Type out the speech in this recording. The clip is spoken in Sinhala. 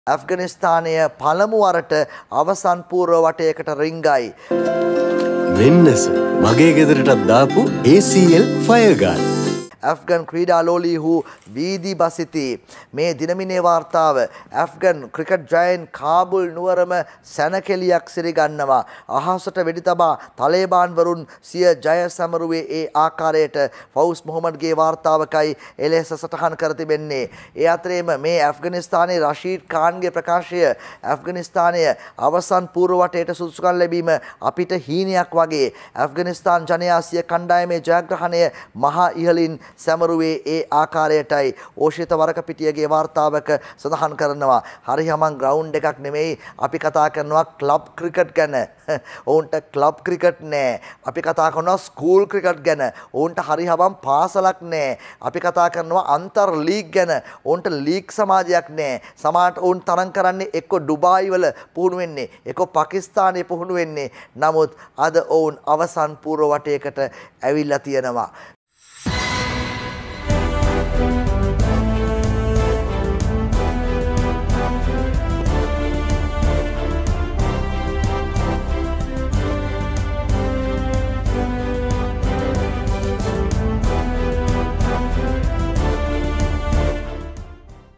ඇෆ්ගනිස්තානය පළමු වරට අවසන් පූර්ව වටයකට රිංගයි. වෙන්නස මගේ ගෙදරටත් දාපු ACL ෆයර් ගාඩ්. ඇෆ්ගන් ක්‍රීඩාලෝලීහු වීදි බසිති. මේ දිනමිනේ වාර්තාව ඇෆ්ගන් ක්‍රිකට් ජයන් කාබුල් නුවරම සැනකෙලියක් සිරිගන්නවා. අහසට වෙඩි තබා තලේබාන්වරුන් සිය ජය සමරුවේ ඒ ආකාරයට ෆෞස් මොහමඩ්ගේ වාර්තාවකයි එලෙස සටහන් කර තිබෙන්නේ. ඒ අතරේම මේ ඇෆ්ගනිස්තානයේ රෂීඩ් ඛාන්ගේ ප්‍රකාශය ඇෆ්ගනිස්තානය අවසන් පූර්ව වටේට සුදුසුකම් ලැබීම අපිට හීනයක් වගේ. ඇෆ්ගනිස්තාන් ජනයා සිය කණ්ඩායමේ ජයග්‍රහණය මහා ඉහළින් සැමරුවේ ඒ ආකාරයටයි ඕෂිත වරකපිටියගේ වාර්තාවක සඳහන් කරනවා. හරි හමන් ග්‍රවුන්ඩ් එකක් නෙමෙයි අපි කතා කරනවා ක්ලබ් ක්‍රිකට් ගැන. ඔවුන්ට ක්ලබ් ක්‍රිකට් නෑ. අපි කතා කරනවා ස්කූල් ක්‍රිකට් ගැන. ඔවුන්ට හරි හමන් පාසලක් නෑ. අපි කතා කරනවා අන්තර් ලීග් ගැන. ඔවුන්ට ලීග් සමාජයක් නෑ. සමහරට ඔවුන් තරම් කරන්නේ එක්ක ඩුබායි වල පුහුණු වෙන්නේ, එක්ක පාකිස්තානයේ පුහුණු වෙන්නේ. නමුත් අද ඔවුන් අවසන් පූර්ව වටයකට ඇවිල්ලා තියෙනවා.